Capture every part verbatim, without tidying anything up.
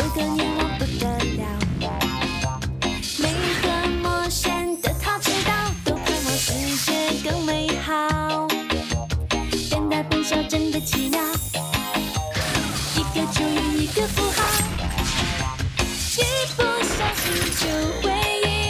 个愿望不得了。每个陌生的他知道，都盼望世界更美好。变大变小真的奇妙，一个就有一个符号，一不小心就会。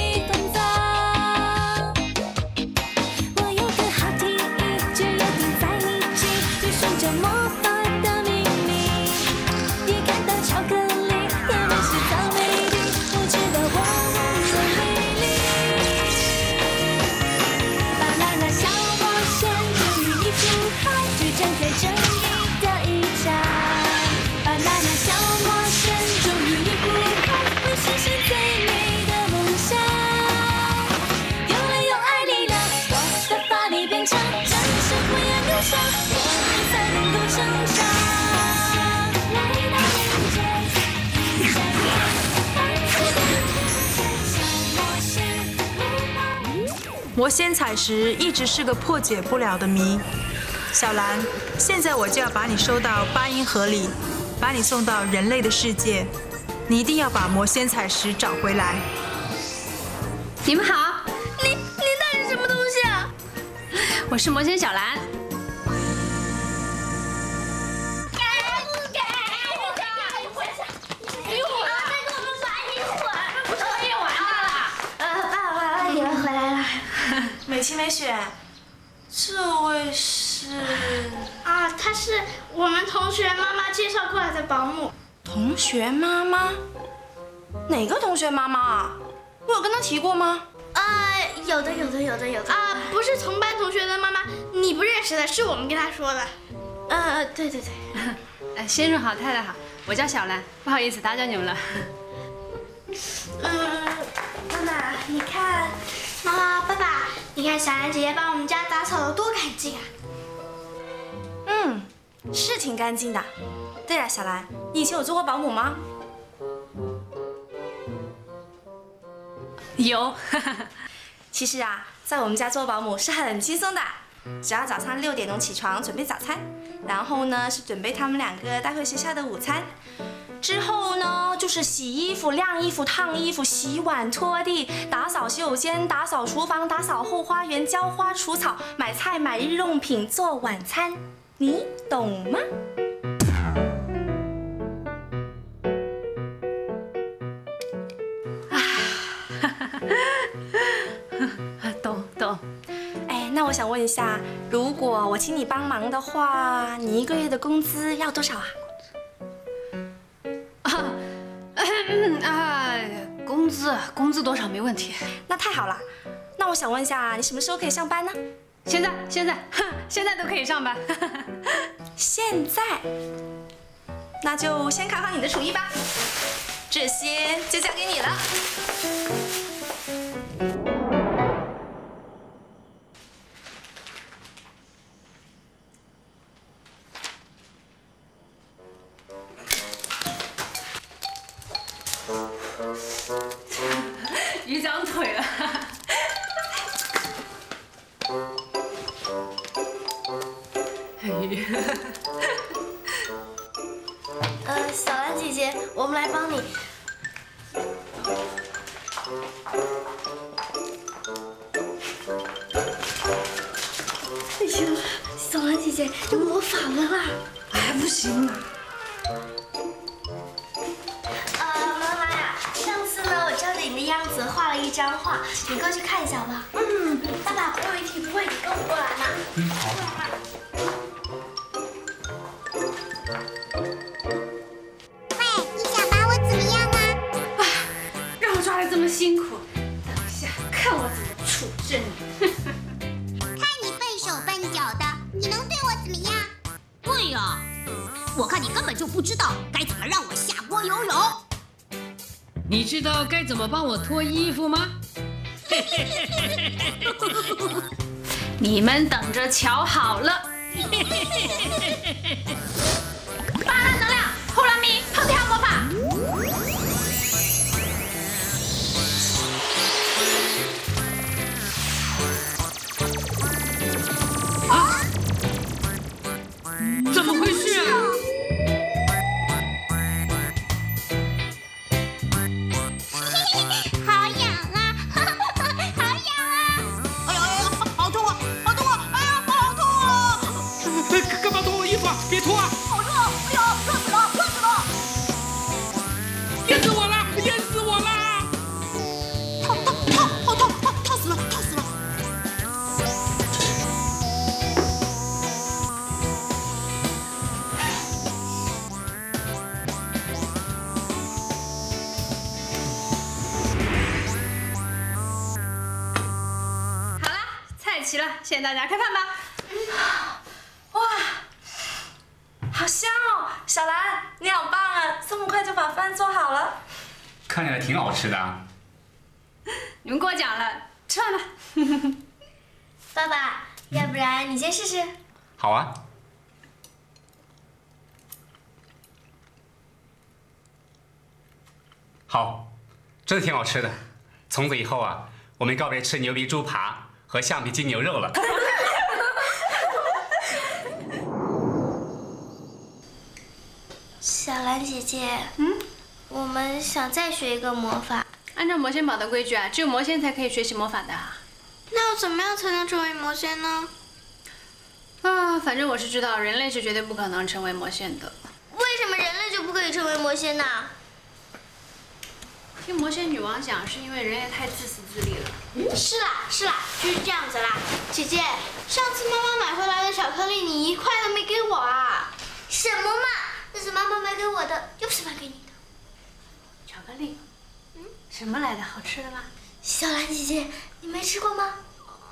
魔仙彩石一直是个破解不了的谜。小兰，现在我就要把你收到八音盒里，把你送到人类的世界。你一定要把魔仙彩石找回来。 你们好，你你到底什么东西啊？我是魔仙小兰。 美琪、美雪，这位是啊，她是我们同学妈妈介绍过来的保姆。 同学妈妈？哪个同学妈妈啊？我有跟她提过吗？ 啊，有的，有的，有的，有的。啊，不是同班同学的妈妈，你不认识的，是我们跟她说的。呃，对对对。 呃，先生好，太太好，我叫小兰，不好意思打搅你们了。 嗯，妈妈，你看，妈妈，爸爸。 你看，小兰姐姐把我们家打扫得多干净啊！ 嗯，是挺干净的。对了，小兰，你以前有做过保姆吗？ 有。 其实啊，在我们家做保姆是很轻松的，只要早上六点钟起床准备早餐，然后呢是准备他们两个带回学校的午餐。 之后呢，就是洗衣服、晾衣服、烫衣服、洗碗、拖地、打扫洗手间、打扫厨房、打扫后花园、浇花、除草、买菜、买日用品、做晚餐，你懂吗？ 啊，懂懂。 哎，那我想问一下，如果我请你帮忙的话，你一个月的工资要多少啊？ 啊，工资工资多少没问题。 那太好了。那我想问一下，你什么时候可以上班呢？ 现在现在现在都可以上班。 现在？那就先考考你的厨艺吧。这些就交给你了。 鱼长腿了。鱼。 呃，小兰姐姐，我们来帮你。哎呀，小兰姐姐用魔法了啦！ 哎，不行啊。 的样子画了一张画，你过去看一下好不好？嗯，爸爸，我有一题不会，你跟我过来嘛。嗯，好。 喂，你想把我怎么样啊？ 啊，让我抓得这么辛苦，等一下看我怎么处置你。 看你笨手笨脚的，你能对我怎么样？对呀，我看你根本就不知道该怎么让我下锅游泳。 你知道该怎么帮我脱衣服吗？ 你们等着瞧好了！巴拉能量，呼啦咪，横跳魔法。 啊！怎么回事啊？ 齐了，现在大家开饭吧。 哇，好香哦！小兰，你好棒啊，这么快就把饭做好了。 看起来挺好吃的啊。 你们过奖了，吃饭吧。 爸爸，要不然你先试试。 好啊。好，真的挺好吃的。从此以后啊，我们告别吃牛鼻猪扒和橡皮筋牛肉了。 小兰姐姐，嗯，我们想再学一个魔法。 按照魔仙堡的规矩啊，只有魔仙才可以学习魔法的。 那要怎么样才能成为魔仙呢？ 啊，反正我是知道，人类是绝对不可能成为魔仙的。 为什么人类就不可以成为魔仙呢？ 听魔仙女王讲，是因为人类太自私自利了。 嗯，是啦是啦，就是这样子啦。姐姐，上次妈妈买回来的巧克力，你一块都没给我啊？什么嘛？那是妈妈买给我的，又不是买给你的。 巧克力？嗯，什么来的？好吃的吗？ 小兰姐姐，你没吃过吗？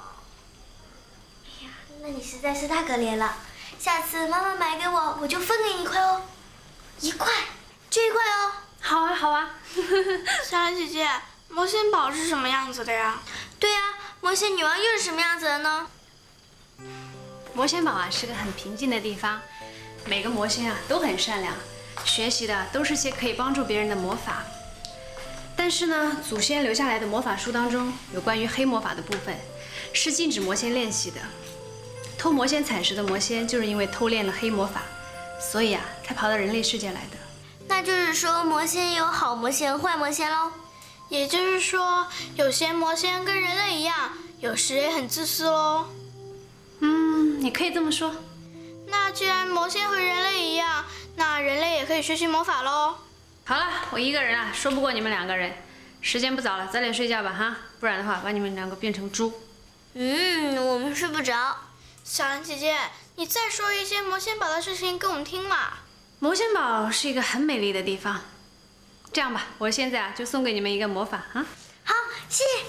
哎呀，那你实在是太可怜了。下次妈妈买给我，我就分给你一块哦。一块，就一块哦。 好啊，好啊。 小兰姐姐，魔仙堡是什么样子的呀？对呀、啊，魔仙女王又是什么样子的呢？ 魔仙堡啊，是个很平静的地方，每个魔仙啊都很善良，学习的都是些可以帮助别人的魔法。但是呢，祖先留下来的魔法书当中有关于黑魔法的部分，是禁止魔仙练习的。偷魔仙彩石的魔仙就是因为偷练了黑魔法，所以啊，才跑到人类世界来的。 那就是说，魔仙有好魔仙、坏魔仙喽。也就是说，有些魔仙跟人类一样，有时也很自私喽。 嗯，你可以这么说。 那既然魔仙和人类一样，那人类也可以学习魔法喽。 好了，我一个人啊，说不过你们两个人。时间不早了，早点睡觉吧哈，不然的话把你们两个变成猪。 嗯，我们睡不着。小兰姐姐，你再说一些魔仙堡的事情给我们听嘛。 魔仙堡是一个很美丽的地方。这样吧，我现在啊就送给你们一个魔法啊。 好，谢谢。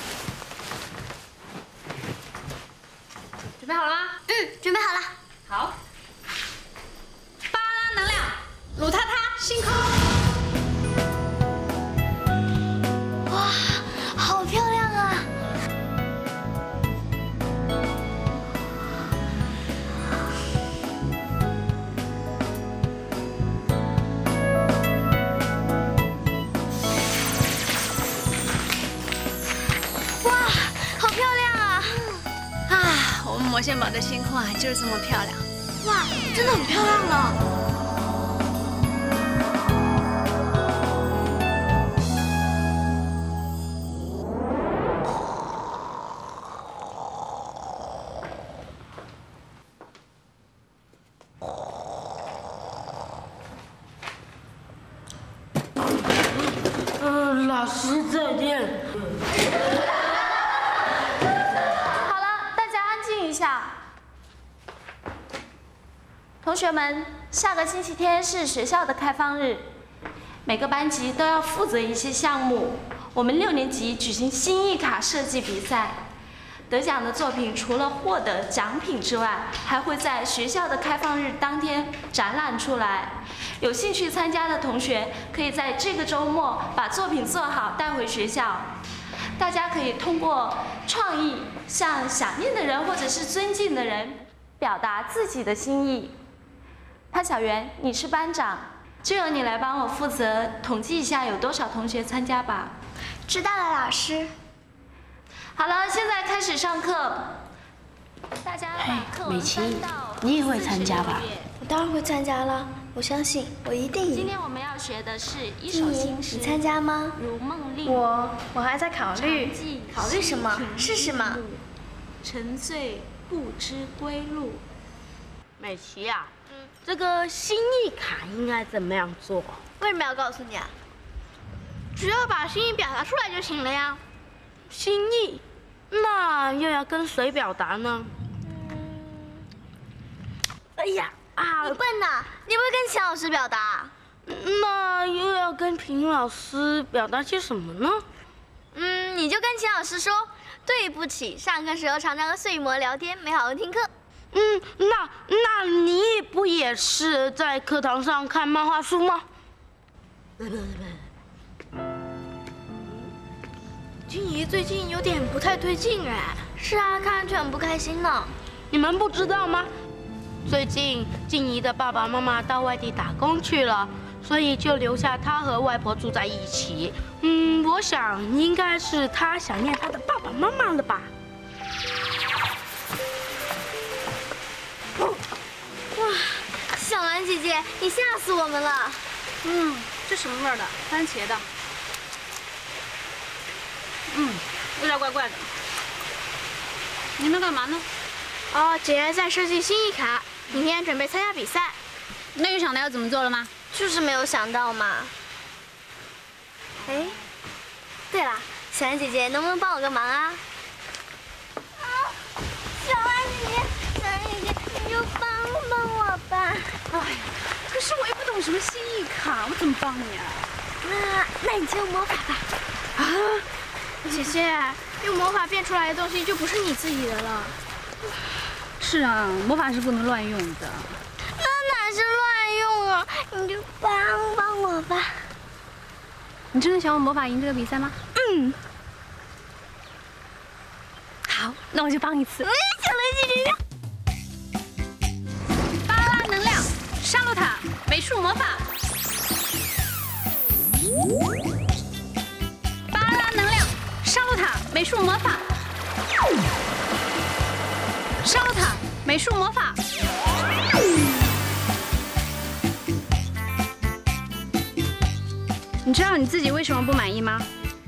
准备好了吗？ 嗯，准备好了。 好。巴拉能量，鲁塔塔星空。 哇，好漂亮啊！哇，好漂亮啊！ 啊，我们魔仙堡的星空啊就是这么漂亮。 哇，真的很漂亮呢。 嗯，老师再见。 好了，大家安静一下。同学们，下个星期天是学校的开放日，每个班级都要负责一些项目。我们六年级举行心意卡设计比赛，得奖的作品除了获得奖品之外，还会在学校的开放日当天展览出来。有兴趣参加的同学，可以在这个周末把作品做好带回学校。大家可以通过创意向想念的人或者是尊敬的人表达自己的心意。潘小媛，你是班长，就由你来帮我负责统计一下有多少同学参加吧。 知道了，老师。 好了，现在开始上课。大家把课文翻到你也会参加吧？ 我当然会参加了，我相信我一定赢。 今天我们要学的是一首新诗。 你参加吗？ 如梦令。 我我还在考虑。 考虑什么？试试嘛。 沉醉不知归路。 美琪呀、啊，嗯，这个心意卡应该怎么样做？ 为什么要告诉你啊？只要把心意表达出来就行了呀。 心意，那又要跟谁表达呢？哎呀啊！ 你笨呐，你不会跟钱老师表达？ 那又要跟平老师表达些什么呢？ 嗯，你就跟钱老师说， 对不起，上课时候常常和睡魔聊天，没好好听课。 嗯，那那你不也是在课堂上看漫画书吗？ 静怡最近有点不太对劲哎。是啊，看上去很不开心呢。 你们不知道吗？最近静怡的爸爸妈妈到外地打工去了，所以就留下她和外婆住在一起。嗯，我想应该是她想念她的爸爸妈妈了吧。 哇，小兰姐姐，你吓死我们了。 嗯，这什么味儿的？番茄的。嗯，有点怪怪的。你们干嘛呢？ 哦，姐在设计新一卡，明天准备参加比赛。 那有想到要怎么做了吗？ 就是没有想到嘛。哎，对了，小兰姐姐能不能帮我个忙啊？啊，小兰姐姐，小兰姐姐，你就帮帮我吧。 哎呀，可是我又不懂什么新意卡，我怎么帮你啊？ 那那你就用魔法吧。啊，姐姐，用魔法变出来的东西就不是你自己的了。 是啊，魔法是不能乱用的。 那哪是乱用啊？你就帮帮我吧。 你真的想用魔法赢这个比赛吗？ 嗯。 好，那我就帮一次。 嗯，小兰姐姐。 巴拉能量，沙洛塔，美术魔法。巴拉能量，沙洛塔，美术魔法。沙洛塔，美术魔法。你知道你自己为什么不满意吗？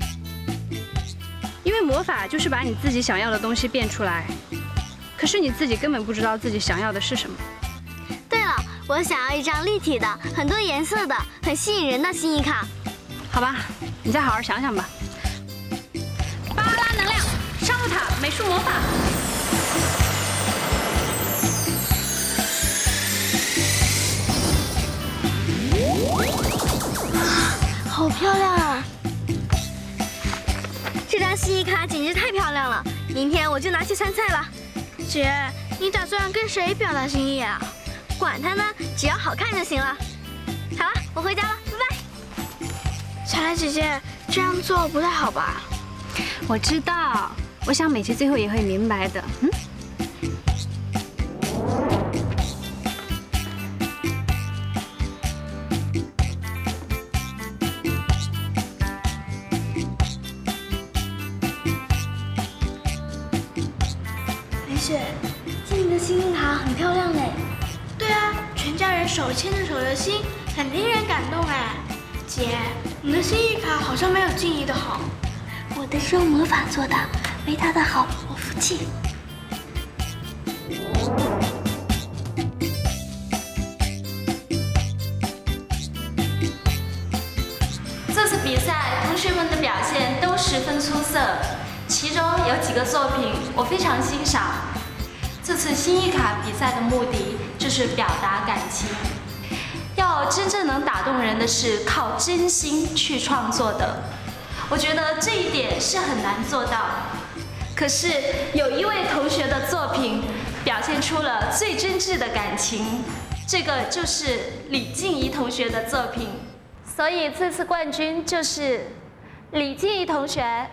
因为魔法就是把你自己想要的东西变出来，可是你自己根本不知道自己想要的是什么。 对了，我想要一张立体的、很多颜色的、很吸引人的心意卡。 好吧，你再好好想想吧。巴拉能量，沙洛塔，美术魔法。 好漂亮啊！这张心意卡简直太漂亮了，明天我就拿去参赛了。姐，你打算跟谁表达心意啊？管他呢，只要好看就行了。好了，我回家了，拜拜。小兰姐姐，这样做不太好吧？ 我知道，我想美琪最后也会明白的。嗯。 雪，静怡的心意卡很漂亮嘞。对啊，全家人手牵着手的心，很令人感动哎。姐，你的心意卡好像没有静怡的好。我的是用魔法做的，没她的好，我服气。 这次比赛，同学们的表现都十分出色，其中有几个作品我非常欣赏。这次心意卡比赛的目的就是表达感情，要真正能打动人的是靠真心去创作的。我觉得这一点是很难做到。可是有一位同学的作品表现出了最真挚的感情，这个就是李静怡同学的作品。所以这次冠军就是李静怡同学。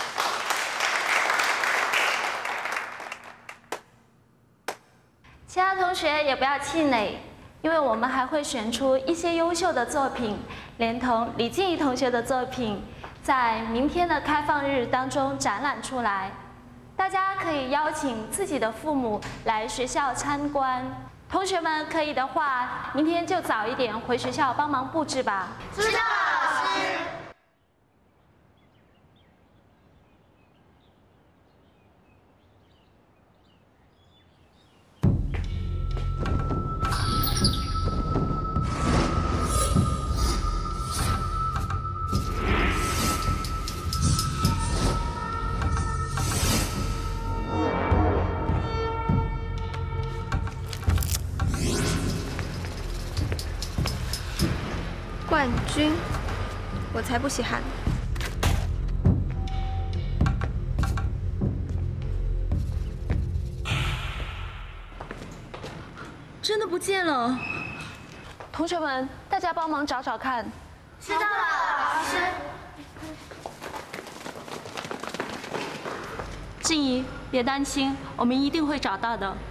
其他同学也不要气馁，因为我们还会选出一些优秀的作品，连同李静怡同学的作品，在明天的开放日当中展览出来。大家可以邀请自己的父母来学校参观。同学们可以的话，明天就早一点回学校帮忙布置吧。 知道，老师。 冠军，我才不稀罕。 不见了。同学们，大家帮忙找找看。 知道了，老师。 静怡，别担心，我们一定会找到的。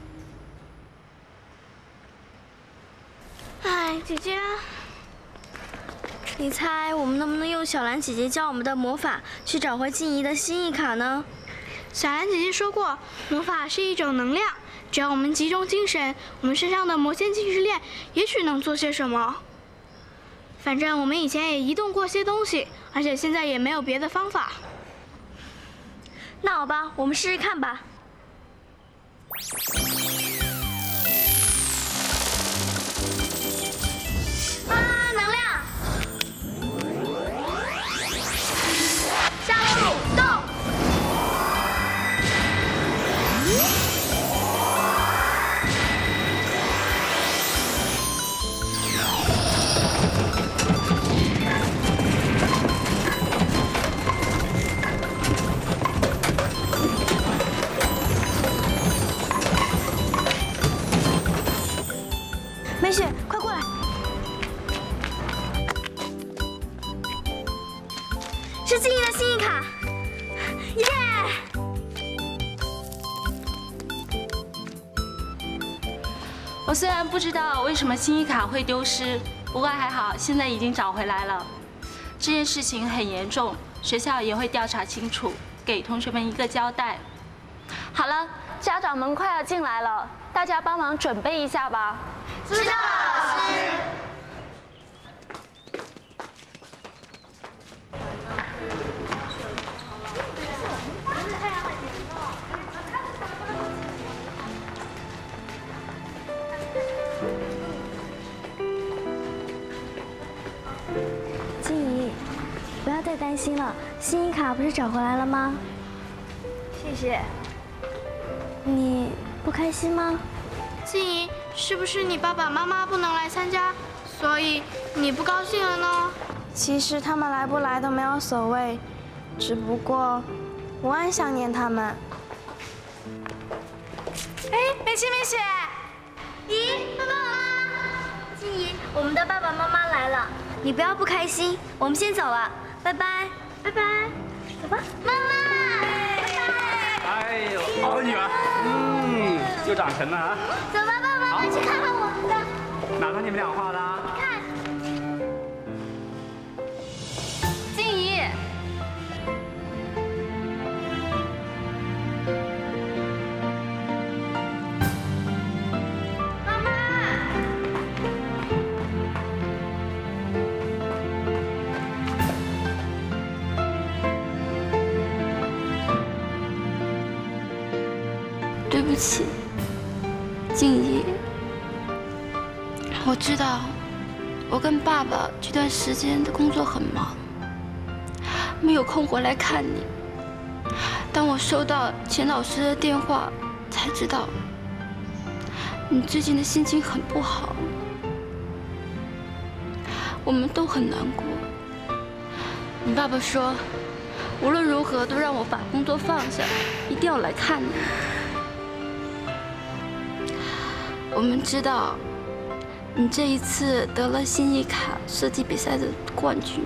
哎，姐姐，你猜我们能不能用小兰姐姐教我们的魔法去找回静怡的心意卡呢？小兰姐姐说过，魔法是一种能量，只要我们集中精神，我们身上的魔仙禁制链也许能做些什么。反正我们以前也移动过些东西，而且现在也没有别的方法。那好吧，我们试试看吧。啊，能量！下路动！梅雪，快过来！是静怡的心意卡，耶！ 我虽然不知道为什么心意卡会丢失，不过还好，现在已经找回来了。这件事情很严重，学校也会调查清楚，给同学们一个交代。好了，家长们快要进来了，大家帮忙准备一下吧。 知道，老师。 静怡，不要再担心了，心意卡不是找回来了吗？ 谢谢。 你不开心吗？ 静怡，是不是你爸爸妈妈不能来参加，所以你不高兴了呢？ 其实他们来不来都没有所谓，只不过我很想念他们。 哎，美琪、美雪， 咦，爸爸妈妈，静怡，我们的爸爸妈妈来了，你不要不开心，我们先走了，拜拜，拜拜，走吧，妈妈，拜拜。 哎呦，好的女儿，嗯，又长成了啊。 走吧，爸爸，我们去看看我们的。 哪张你们俩画的？ 看。 静怡， 妈妈。 对不起，静怡。我知道，我跟爸爸这段时间的工作很忙，没有空回来看你。当我收到钱老师的电话，才知道你最近的心情很不好，我们都很难过。你爸爸说，无论如何都让我把工作放下，一定要来看你。我们知道，你这一次得了心意卡设计比赛的冠军。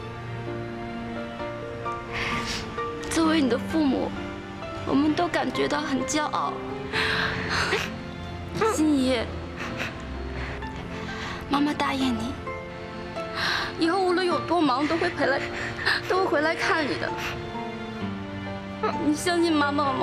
作为你的父母，我们都感觉到很骄傲。心怡，妈妈答应你，以后无论有多忙，都会回来，都会回来看你的。你相信妈妈吗？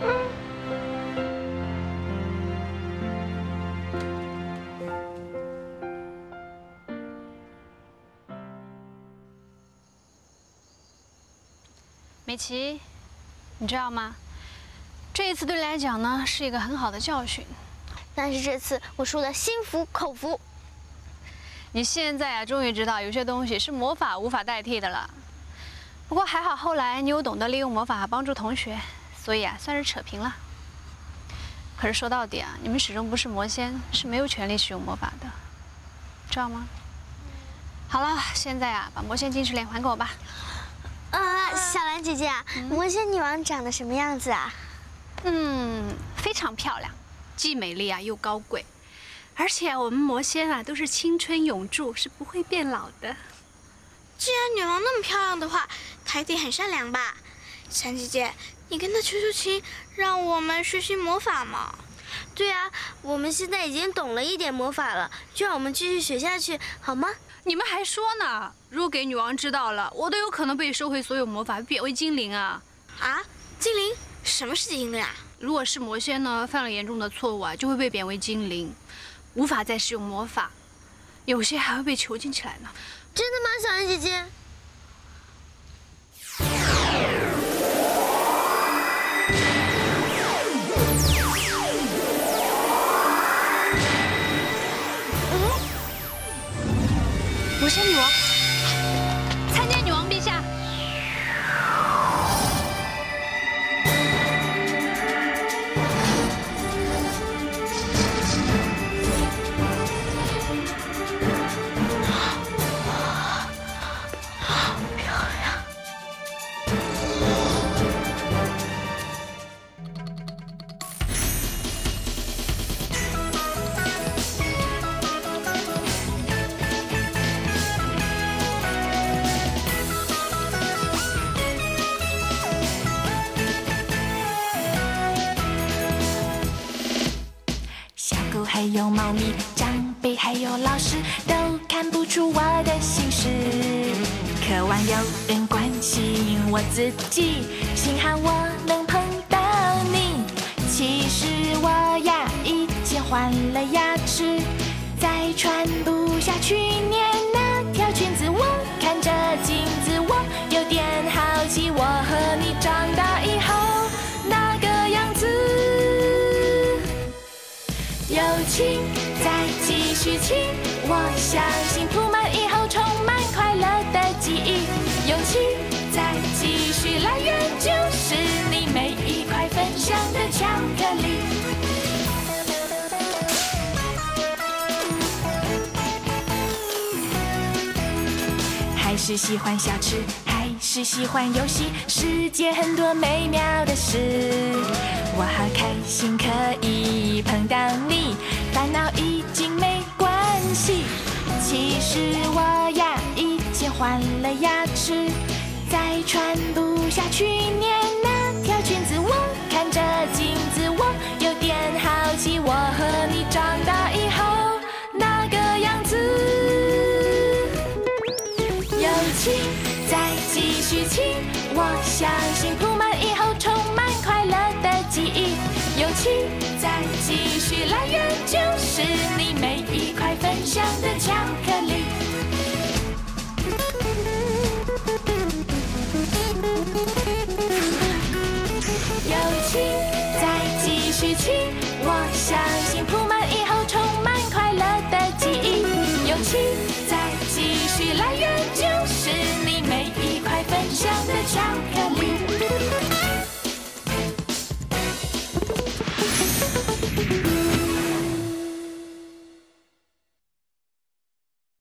美琪，你知道吗？这一次对你来讲呢，是一个很好的教训。 但是这次我输得心服口服。 你现在啊，终于知道有些东西是魔法无法代替的了。不过还好，后来你有懂得利用魔法帮助同学，所以啊，算是扯平了。可是说到底啊，你们始终不是魔仙，是没有权利使用魔法的，知道吗？好了，现在啊，把魔仙禁制链还给我吧。 呃，小兰姐姐，魔仙女王长得什么样子啊？ 嗯，非常漂亮，既美丽啊又高贵。 而且我们魔仙啊，都是青春永驻，是不会变老的。 既然女王那么漂亮的话，她一定很善良吧？珊姐姐，你跟她求求情，让我们学习魔法嘛。 对啊，我们现在已经懂了一点魔法了，就让我们继续学下去，好吗？ 你们还说呢？如果给女王知道了，我都有可能被收回所有魔法，变为精灵啊！ 啊，精灵？什么是精灵啊？ 如果是魔仙呢，犯了严重的错误啊，就会被贬为精灵，无法再使用魔法，有些还会被囚禁起来呢。 真的吗，小兰姐姐？ 魔仙女王，参见女王陛下。 好漂亮！ 还有猫咪，长辈还有老师，都看不出我的心事。渴望有人关心我自己，幸好我能碰到你。其实我呀，已经换了牙齿，再穿不下去年那条裙子。我看着镜子，我有点好奇，我和你长大以后那个样子。友情再继续亲，我相信铺满以后充满快乐的记忆。勇气再继续来源，就是你每一块分享的巧克力。还是喜欢小吃，还是喜欢游戏，世界很多美妙的事。我好开心可以碰到你，烦恼已经没关系。其实我呀，已经换了牙齿，再穿不下去年那条裙子。我看着镜子，我有点好奇，我和你长大以后那个样子。友情再继续亲，我相信铺满以后充满快乐的记忆。勇气再继续来源，就是你每一块分享的巧克力。友情再继续亲，我相信铺满以后充满快乐的记忆。勇气